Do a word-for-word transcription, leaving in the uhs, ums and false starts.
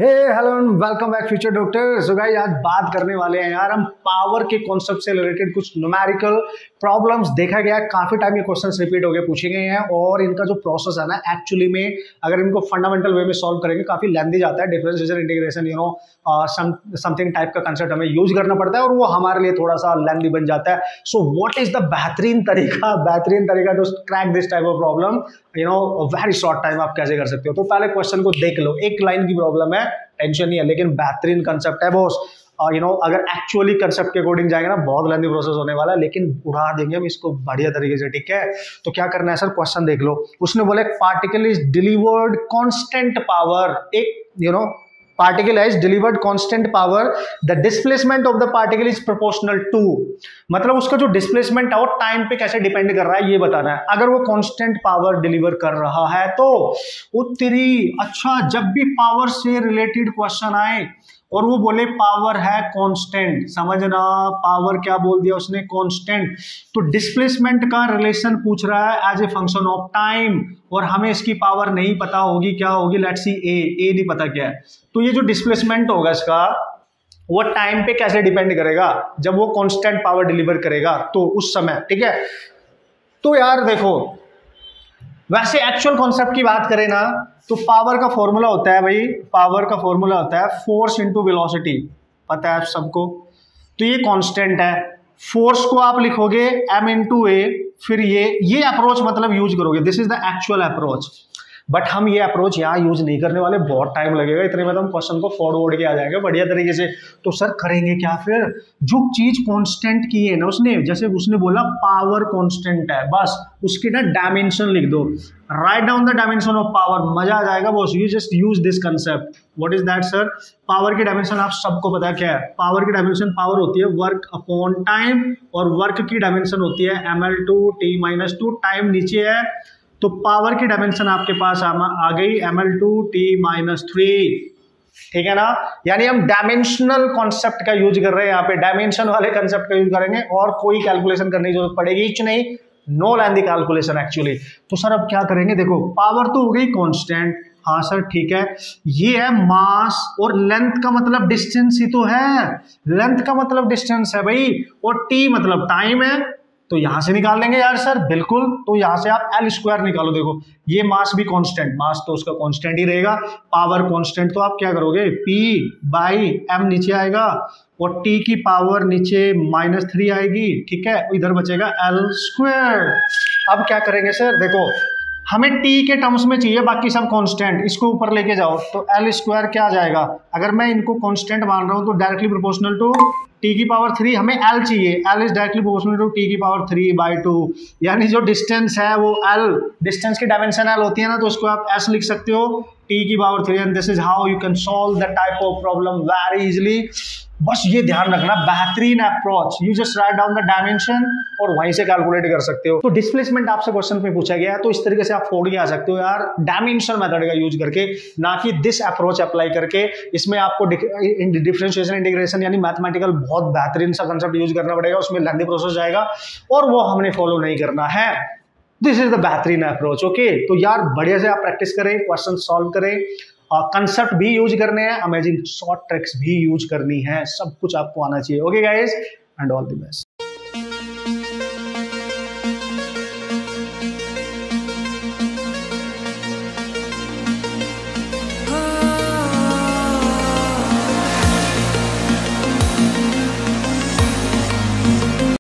Hey hello and welcome back future doctor. So guys आज बात करने वाले हैं यार हम पावर के कॉन्सेप्ट से रिलेटेड कुछ न्यूमेरिकल प्रॉब्लम्स। देखा गया है काफी टाइम ये क्वेश्चंस रिपीट हो गए पूछे गए हैं और इनका जो प्रोसेस है ना एक्चुअली में अगर इनको फंडामेंटल वे में सॉल्व करेंगे काफी लेंथी जाता है। Differentiation integration you know something type का कंसेप्ट हमें यूज करना पड़ता है और वो हमारे लिए थोड़ा सा लेंथी बन जाता है। सो व्हाट इज द बेहतरीन तरीका बेहतरीन तरीका to crack this type of problem you know very short time आप कैसे कर सकते हो। तो पहले क्वेश्चन को देख लो, एक लाइन की प्रॉब्लम है, टेंशन नहीं है, लेकिन बेहतरीन कंसेप्ट है बॉस। यू नो अगर एक्चुअली कंसेप्ट के अकॉर्डिंग जाएंगे ना बहुत लेंथी प्रोसेस होने वाला है, लेकिन उड़ा देंगे हम इसको बढ़िया तरीके से। ठीक है, तो क्या करना है सर, क्वेश्चन देख लो। उसने बोला particle is delivered constant power, एक you know particle has delivered constant power, the displacement of the particle is proportional to, मतलब उसका जो डिस्प्लेसमेंट है वो टाइम पे कैसे डिपेंड कर रहा है ये बताना है। अगर वो कांस्टेंट पावर डिलीवर कर रहा है तो उत्तरी अच्छा जब भी पावर से रिलेटेड क्वेश्चन आए और वो बोले पावर है कांस्टेंट, समझना पावर क्या बोल दिया उसने, कांस्टेंट, तो डिस्प्लेसमेंट का रिलेशन पूछ रहा है as a function of time और हमें इसकी पावर नहीं पता होगी, क्या होगी, लेट्स सी ए ए नहीं पता क्या है। तो ये जो डिस्प्लेसमेंट होगा इसका वो टाइम पे कैसे डिपेंड करेगा, जब वो कांस्टेंट पावर डिलीवर करेगा तो उस समय। ठीक है, तो यार देखो वैसे एक्चुअल कॉन्सेप्ट की बात करें ना तो पावर का फॉर्मूला होता है भाई, पावर का फॉर्मूला होता है फोर्स इनटू वेलोसिटी, पता है आप सबको। तो ये कांस्टेंट है, फोर्स को आप लिखोगे m इंटू ए, फिर ये ये अप्रोच मतलब यूज करोगे, this is the actual approach. But हम ये अप्रोच यहाँ यूज नहीं करने वाले, बहुत टाइम लगेगा, इतने में तो हम क्वेश्चन को फॉरवर्ड के आ जाएंगे बढ़िया तरीके से। तो सर करेंगे क्या फिर, जो चीज कांस्टेंट की है ना उसने, जैसे उसने बोला पावर कांस्टेंट है, बस उसकी ना डायमेंशन लिख दो, write down the dimension of power, मजा आ जाएगा boss. You just use this concept. What is that sir, power की डायमेंशन आप सबको पता क्या है, पावर की डायमेंशन पावर होती है वर्क अपॉन टाइम और वर्क की डायमेंशन होती है M L two T minus two, time नीचे है तो पावर की डायमेंशन आपके पास आ, आ गई M L two T minus three. ठीक है ना, यानी हम डायमेंशनल कॉन्सेप्ट का यूज कर रहे हैं यहाँ पे, डायमेंशन वाले कॉन्सेप्ट का यूज करेंगे और कोई कैलकुलेशन करने की जरूरत पड़ेगी ही नहीं, नो लेंथी कैलकुलेशन एक्चुअली। तो सर अब क्या करेंगे, देखो पावर तो हो गई कांस्टेंट, हाँ सर ठीक है, ये है मास और लेंथ का मतलब डिस्टेंस ही तो है, लेंथ का मतलब डिस्टेंस है भाई, और टी मतलब टाइम है, तो यहां से निकाल लेंगे यार सर बिल्कुल। तो यहां से आप एल स्क्वायर निकालो, देखो ये मास भी कांस्टेंट, मास तो उसका कांस्टेंट ही रहेगा, पावर कांस्टेंट, तो आप क्या करोगे P बाई एम नीचे आएगा और T की पावर नीचे माइनस थ्री आएगी। ठीक है, इधर बचेगा एल स्क्वायर। अब क्या करेंगे सर, देखो हमें T के टर्म्स में चाहिए, बाकी सब कांस्टेंट, इसको ऊपर लेके जाओ तो एल स्क्वायर क्या आ जाएगा, अगर मैं इनको कांस्टेंट मान रहा हूं तो डायरेक्टली प्रोपोर्शनल टू टी की पावर थ्री, हमें एल चाहिए, L is directly proportional to T की पावर थ्री बाई टू, यानी जो डिस्टेंस है वो एल, डिस्टेंस की डायमेंशन एल होती है ना, तो उसको आप एस लिख सकते हो टी की power three, and this is how you can solve the type of problem very easily. बस ये ध्यान रखना, बेहतरीन approach, you just write down the dimension और वहीं से कैलकुलेट कर सकते हो। तो डिस्प्लेसमेंट आपसे क्वेश्चन में पूछा गया है तो इस तरीके से आप फोड़ के आ सकते हो यार, डायमेंशन मेथड का यूज करके, ना कि दिस अप्रोच अप्लाई करके। इसमें आपको डिफरेंशिएशन इंटीग्रेशन यानी मैथमेटिकल बहुत बेहतरीन सा कंसेप्ट यूज करना पड़ेगा, उसमें लेंथी प्रोसेस जाएगा और वो हमने फॉलो नहीं करना है। दिस इज द बेहतरीन अप्रोच। ओके, तो यार बढ़िया से आप प्रैक्टिस करें, क्वेश्चन सॉल्व करें, कंसेप्ट भी यूज करने हैं, अमेजिंग शॉर्ट ट्रिक्स भी यूज करनी है, सब कुछ आपको आना चाहिए। Okay guys, and all the best.